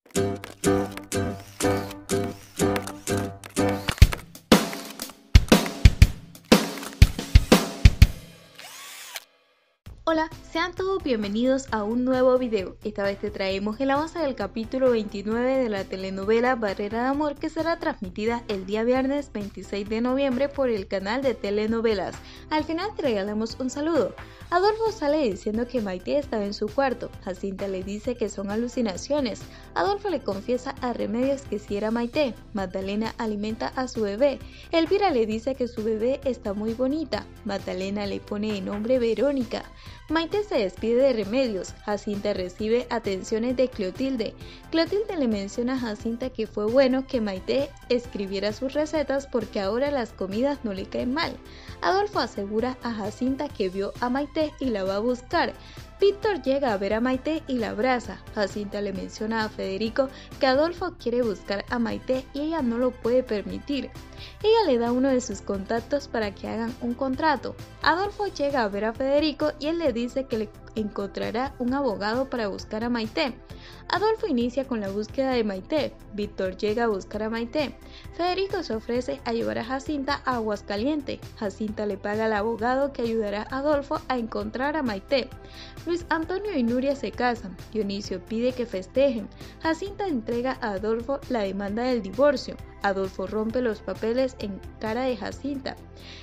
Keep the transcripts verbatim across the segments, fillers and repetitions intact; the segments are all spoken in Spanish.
Hola, sean todos bienvenidos a un nuevo video. Esta vez te traemos el avance del capítulo veintinueve de la telenovela Barrera de Amor, que será transmitida el día viernes veintiséis de noviembre por el canal de telenovelas. Al final te regalamos un saludo. Adolfo sale diciendo que Maite estaba en su cuarto. Jacinta le dice que son alucinaciones. Adolfo le confiesa a Remedios que sí era Maite. Magdalena alimenta a su bebé. Elvira le dice que su bebé está muy bonita. Magdalena le pone de nombre Verónica. Maite se despide de Remedios. Jacinta recibe atenciones de Clotilde. Clotilde le menciona a Jacinta que fue bueno que Maite escribiera sus recetas porque ahora las comidas no le caen mal. Adolfo asegura a Jacinta que vio a Maite y la va a buscar. Víctor llega a ver a Maite y la abraza. Jacinta le menciona a Federico que Adolfo quiere buscar a Maite y ella no lo puede permitir. Ella le da uno de sus contactos para que hagan un contrato. Adolfo llega a ver a Federico y él le dice que le encontrará un abogado para buscar a Maite. Adolfo inicia con la búsqueda de Maite. Víctor llega a buscar a Maite. Federico se ofrece a llevar a Jacinta a Aguascalientes. Jacinta le paga al abogado que ayudará a Adolfo a encontrar a Maite. Luis Antonio y Nuria se casan. Dionisio pide que festejen. Jacinta entrega a Adolfo la demanda del divorcio. Adolfo rompe los papeles en cara de Jacinta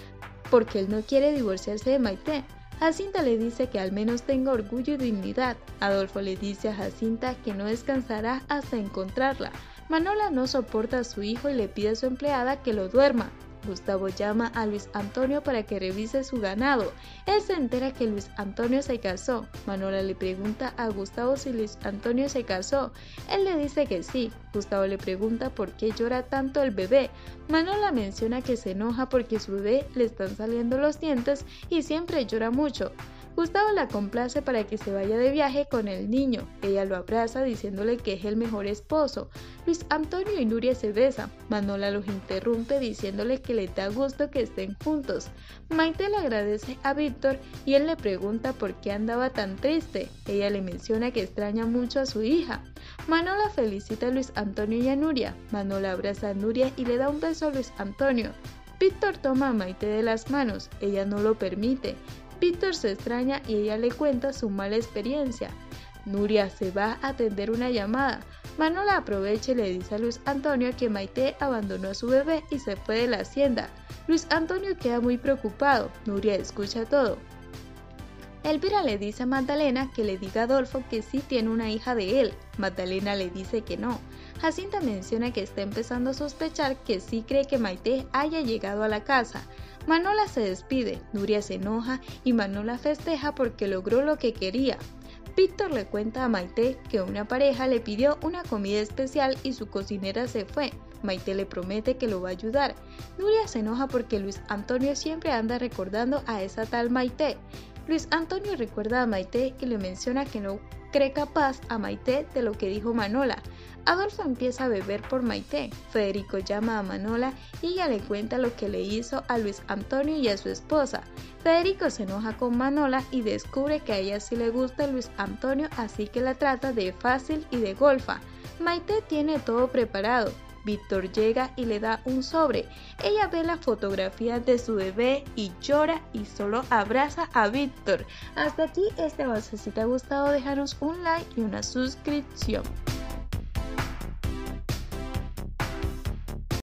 porque él no quiere divorciarse de Maite. Jacinta le dice que al menos tenga orgullo y dignidad. Adolfo le dice a Jacinta que no descansará hasta encontrarla. Manola no soporta a su hijo y le pide a su empleada que lo duerma. Gustavo llama a Luis Antonio para que revise su ganado. Él se entera que Luis Antonio se casó. Manola le pregunta a Gustavo si Luis Antonio se casó. Él le dice que sí. Gustavo le pregunta por qué llora tanto el bebé. Manola menciona que se enoja porque su bebé le están saliendo los dientes y siempre llora mucho. Gustavo la complace para que se vaya de viaje con el niño. Ella lo abraza diciéndole que es el mejor esposo. Luis Antonio y Nuria se besan. Manola los interrumpe diciéndole que le da gusto que estén juntos. Maite le agradece a Víctor y él le pregunta por qué andaba tan triste. Ella le menciona que extraña mucho a su hija. Manola felicita a Luis Antonio y a Nuria. Manola abraza a Nuria y le da un beso a Luis Antonio. Víctor toma a Maite de las manos. Ella no lo permite. Víctor se extraña y ella le cuenta su mala experiencia. Nuria se va a atender una llamada. Manola aprovecha y le dice a Luis Antonio que Maite abandonó a su bebé y se fue de la hacienda. Luis Antonio queda muy preocupado. Nuria escucha todo. Elvira le dice a Magdalena que le diga a Adolfo que sí tiene una hija de él. Magdalena le dice que no. Jacinta menciona que está empezando a sospechar que sí cree que Maite haya llegado a la casa. Manola se despide, Nuria se enoja y Manola festeja porque logró lo que quería. Víctor le cuenta a Maite que una pareja le pidió una comida especial y su cocinera se fue. Maite le promete que lo va a ayudar. Nuria se enoja porque Luis Antonio siempre anda recordando a esa tal Maite. Luis Antonio recuerda a Maite y le menciona que no cree capaz a Maite de lo que dijo Manola. Adolfo empieza a beber por Maite. Federico llama a Manola y ella le cuenta lo que le hizo a Luis Antonio y a su esposa. Federico se enoja con Manola y descubre que a ella sí le gusta Luis Antonio, así que la trata de fácil y de golfa. Maite tiene todo preparado. Víctor llega y le da un sobre. Ella ve la fotografía de su bebé y llora y solo abraza a Víctor. Hasta aquí este avance. Si te ha gustado, déjanos un like y una suscripción.